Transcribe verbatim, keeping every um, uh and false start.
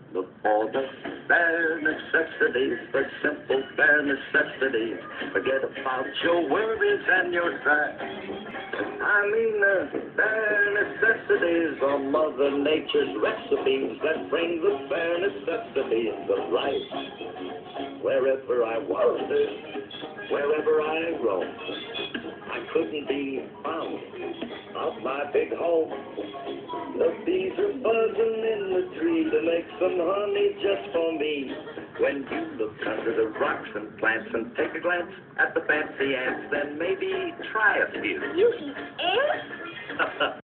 Look for the bare necessities, the simple bare necessities. Forget about your worries and your strife. I mean the bare necessities are Mother Nature's recipes that bring the bare necessities of life. Wherever I wander, wherever I roam, I couldn't be found of my big home. The bees are buzzing in the tree to make some honey just for me. When you look under the rocks and plants and take a glance at the fancy ants, then maybe try a few. You eat ants?